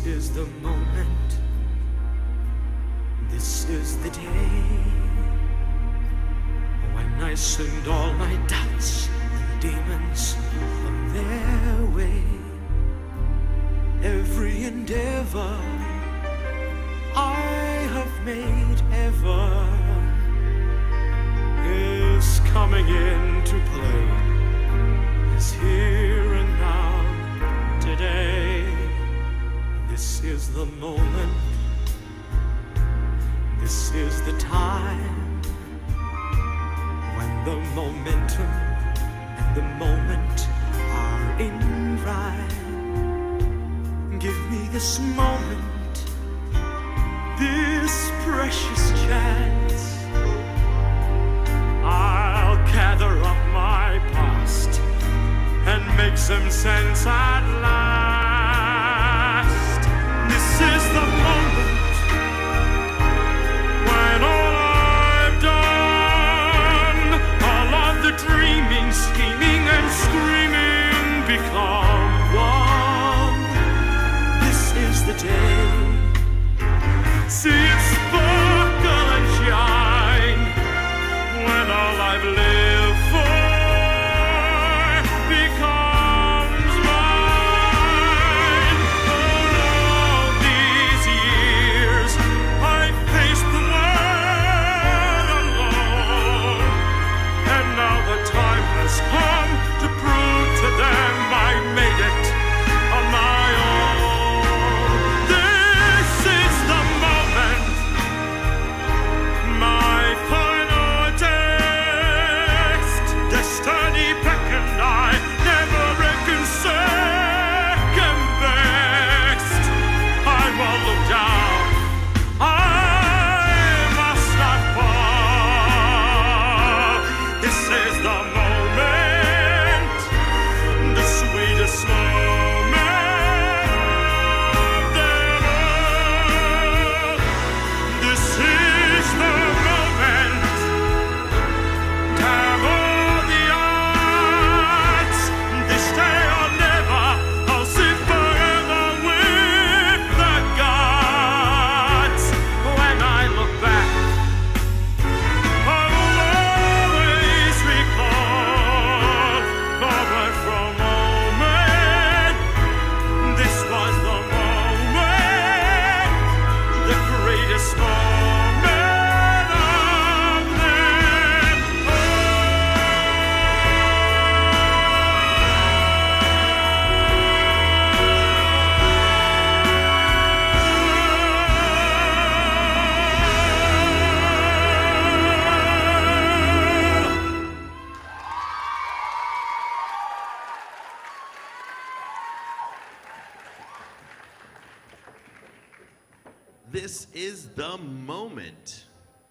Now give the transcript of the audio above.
is the moment, this is the day when I send all my doubts and demons on their way. Every endeavor I have made ever is coming into play, is here and now, today. This is the moment, this is the time, when the momentum and the moment are in rhyme. Give me this moment, this precious chance. I'll gather up my past and make some sense at last. This is the moment when all I've done, all of the dreaming, scheming and screaming become one. This is the day. See it sparkle and shine when all I've lived for becomes mine. All these years I've faced the world alone, and now the time has come to prove to them I made it on my own. This is the moment, my final test. Destiny beckoned, I never reckoned second best. I won't look down, I must not fall. This is the moment, the sweetest moment of them all. This is the moment, damn all the odds. This day or never, I'll sit forever with the gods. When I look back, I will always recall moment for moment. This was the moment, the greatest moment of them This is the moment.